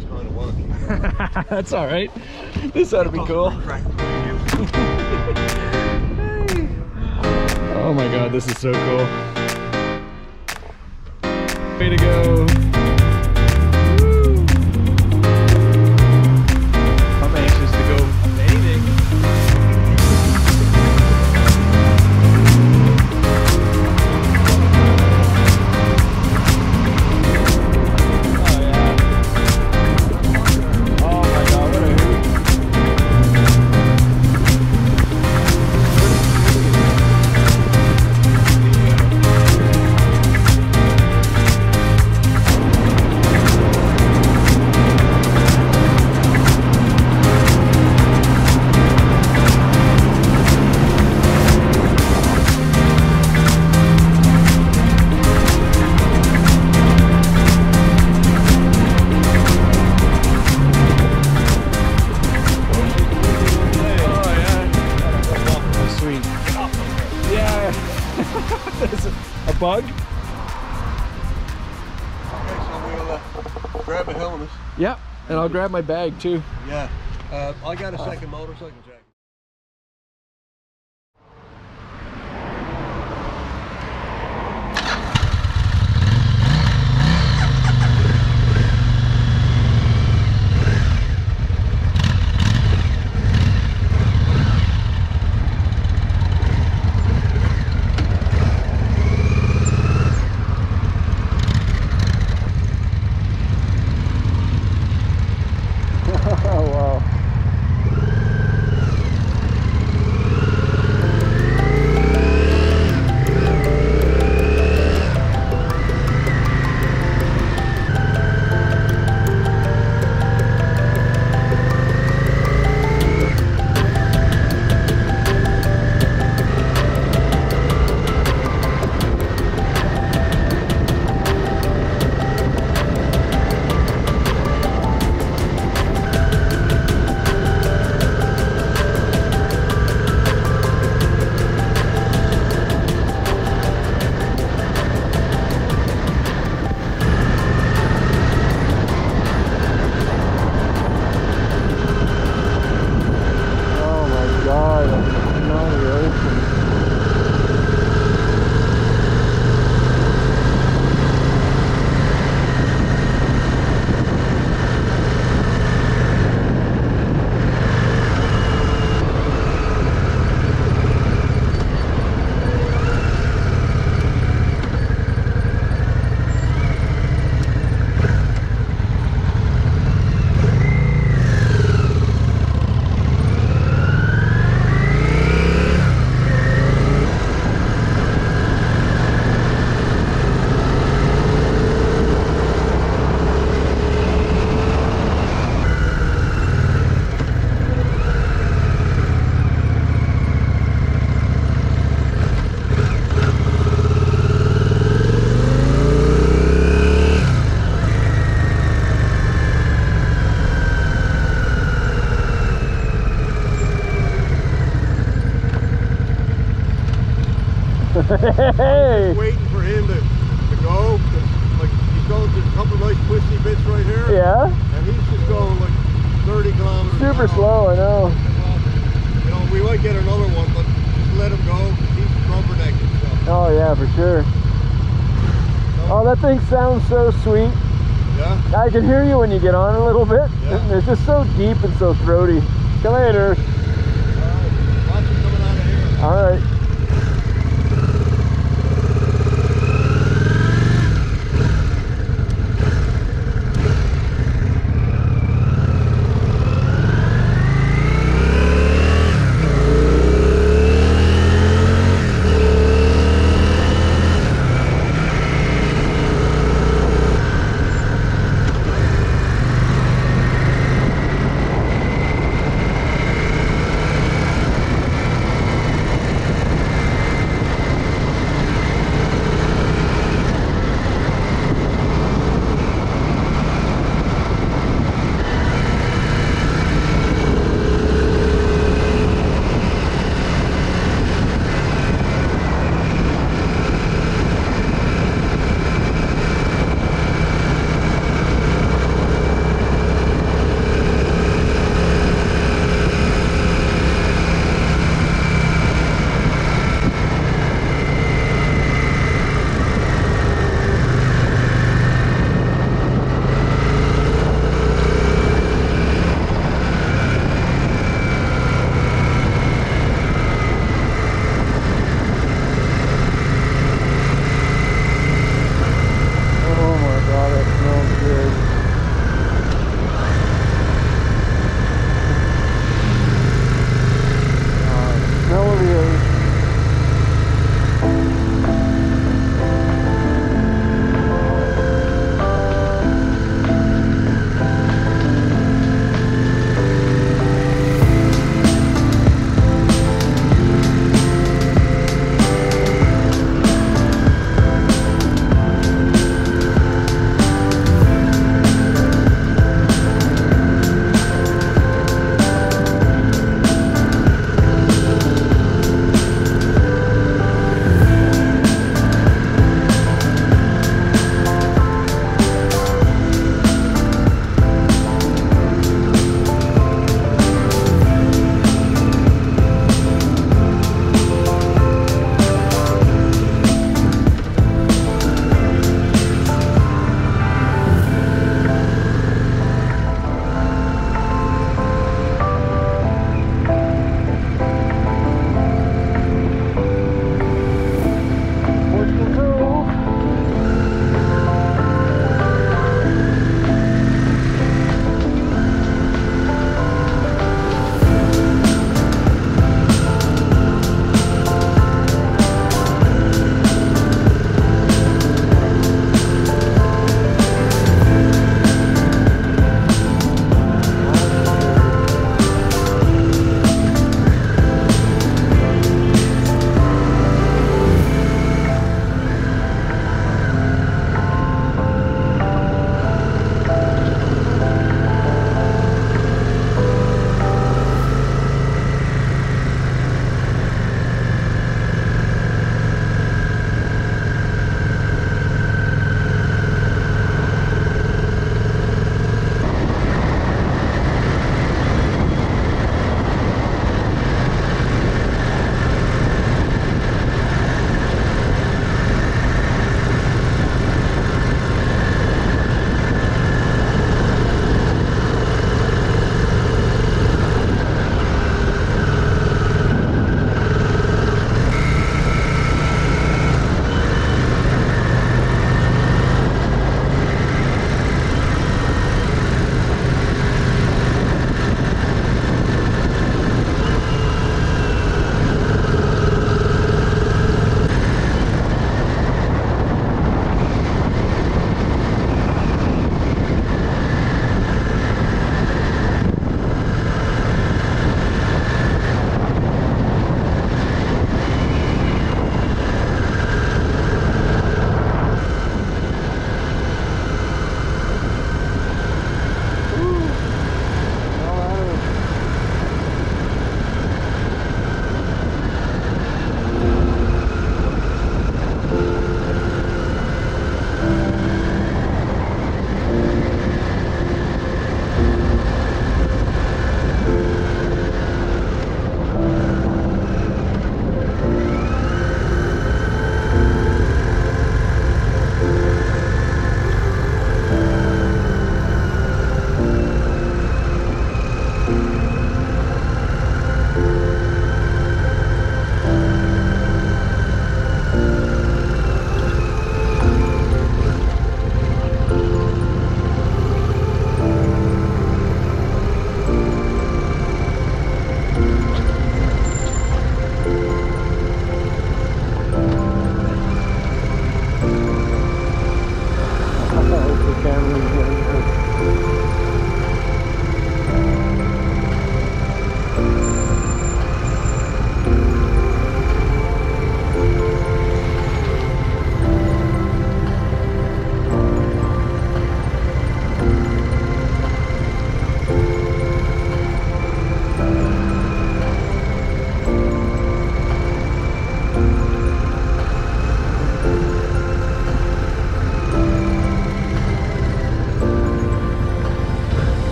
was kind of wonky. That's all right. This ought to be cool. Oh my god, this is so cool. Way to go. Woo. I'm anxious to go anything. Bug? Okay, so we'll grab a helmet. Yep, and I'll grab my bag too. Yeah, I got a second motorcycle jacket. Hey! Waiting for him to go. Like, he's going to a couple of nice twisty bits right here. Yeah? And he's just going like 30 kilometers Super an hour. slow, I know. You know, we might get another one, but just let him go. He's rubbernecking. So. Oh yeah, for sure. Oh, that thing sounds so sweet. Yeah? I can hear you when you get on a little bit. Yeah. It's just so deep and so throaty. See you later. Alright, watch him coming out of here. Alright.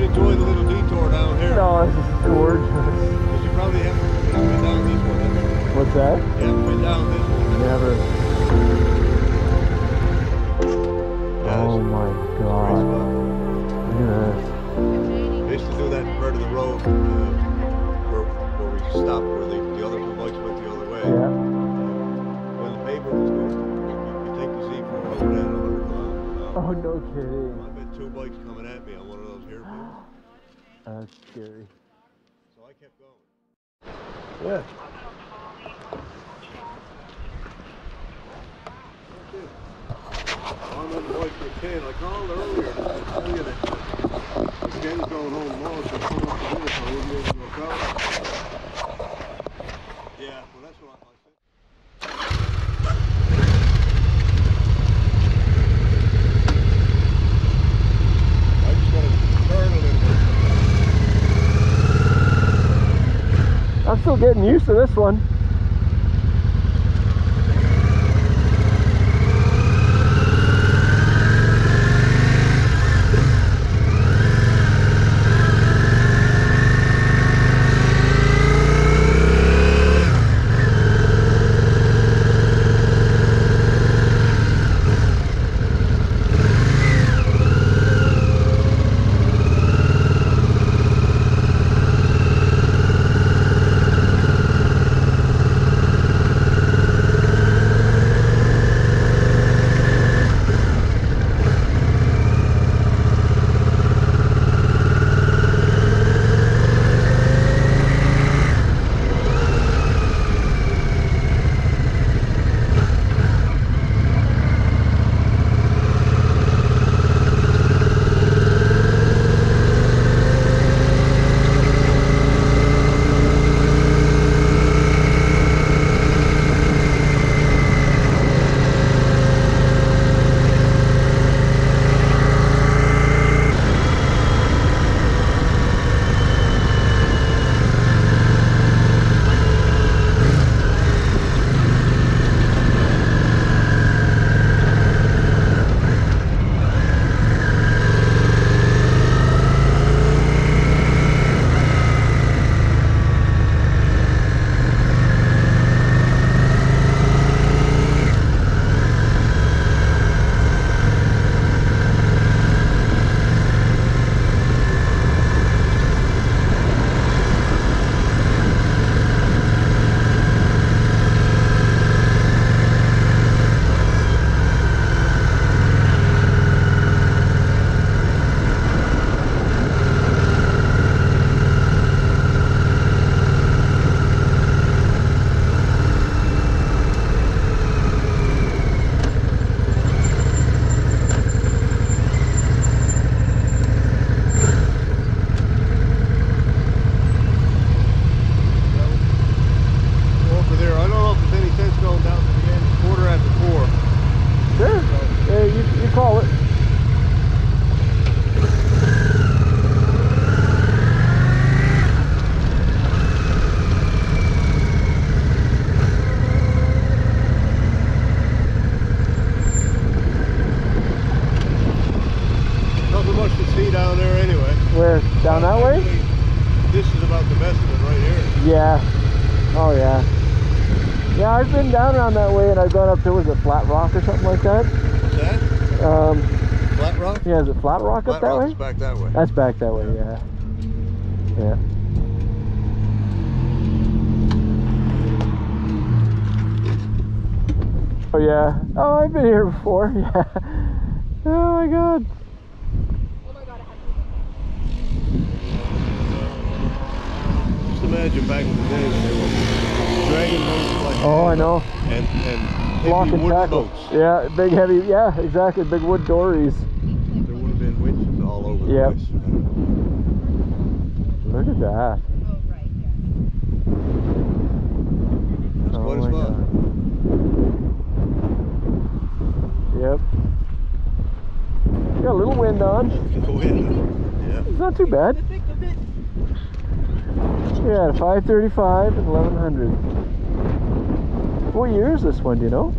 I'd enjoy the little detour down here. No, this is gorgeous. Because you probably haven't been down this one, have you? What's that? You haven't been down this one. Never. Yeah, Oh my God. Look at this. I used to do that part of the road where we stopped, where the other two bikes went the other way. Yeah. When the paper was good, you take the Z4 over there and 100 miles. Oh, no kidding. I bet two bikes coming at me on one of those hairpins. That's scary. So I kept going. Yeah. I'm on the bike for Ken. I called earlier to tell you that Ken's going home tomorrow, so come up to this, I wouldn't be able to go out. Yeah, well that's what I said. I just got to turn a little bit. I'm still getting used to this one. Down that way? This is about the best of it right here. Yeah. Oh yeah. Yeah, I've been down around that way and I've gone up to, was it Flat Rock or something like that? What's that? Flat Rock? Yeah, is it Flat Rock up that way? Flat Rock's back that way. That's back that way, yeah. Yeah. Oh yeah. Oh, I've been here before. Yeah. Oh my God. Just imagine back in the day when they were dragging boats like that. Oh, I know. And Block heavy and wooden tackle. boats. Yeah, big heavy. Yeah, exactly. Big wood dories. There would have been winches all over the place. Look at that. That's quite a spot. Yep. Got a little wind on. Yeah. It's not too bad. Yeah, 535 and 1100. What year is this one, do you know?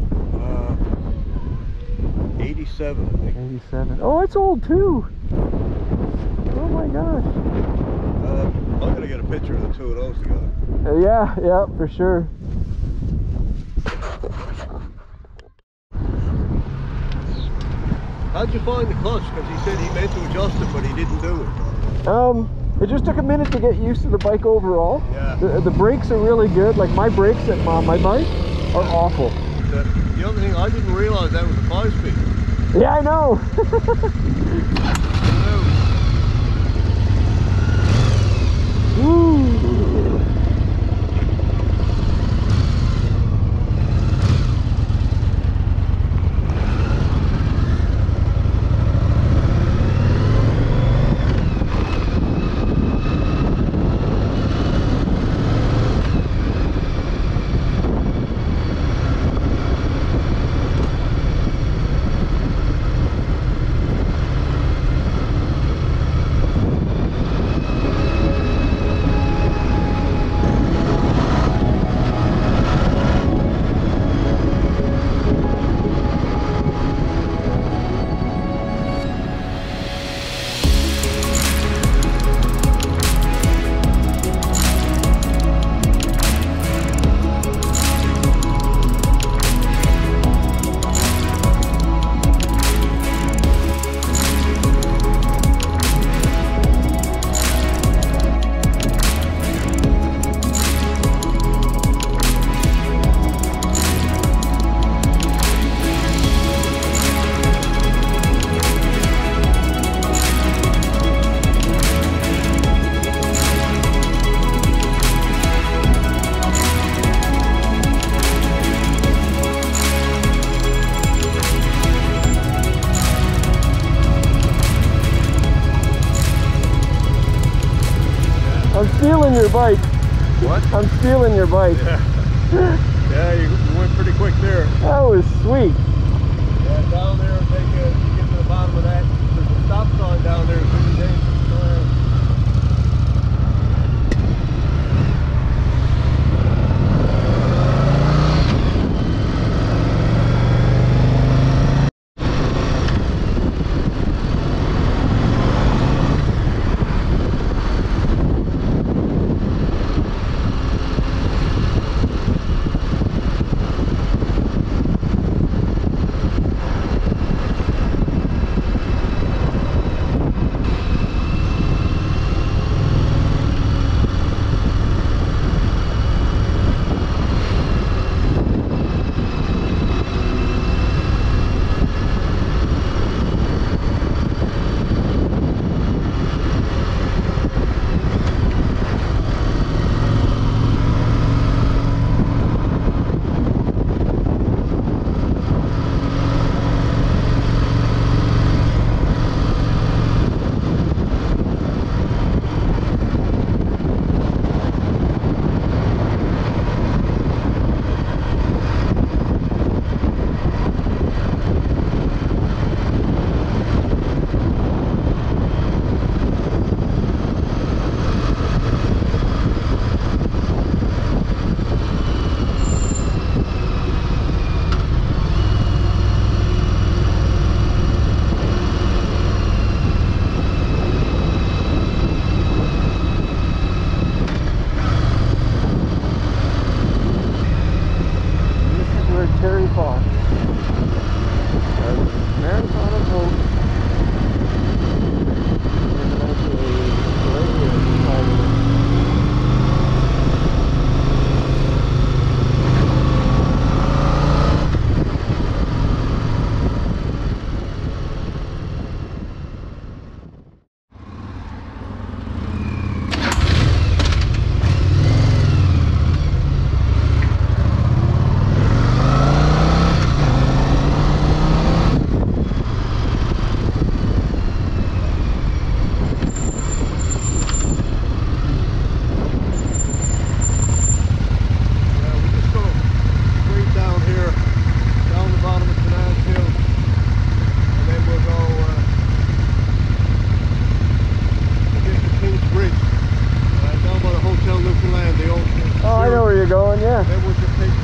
87, I think. 87. Oh, it's old too. Oh my gosh. I'm gonna get a picture of the two of those together. Yeah, for sure. How'd you find the clutch? Because he said he meant to adjust it, but he didn't do it. It just took a minute to get used to the bike overall. Yeah. The brakes are really good. Like my brakes at my bike are awful. The other thing, I didn't realize that was a 5-speed. Yeah, I know. Woo. I'm stealing your bike. What? I'm stealing your bike. Yeah, yeah, you went pretty quick there. That was sweet. Yeah, down there, you get to the bottom of that. There's a stop sign down there. It's really dangerous. Oh, I know where you're going, yeah. Then we'll just take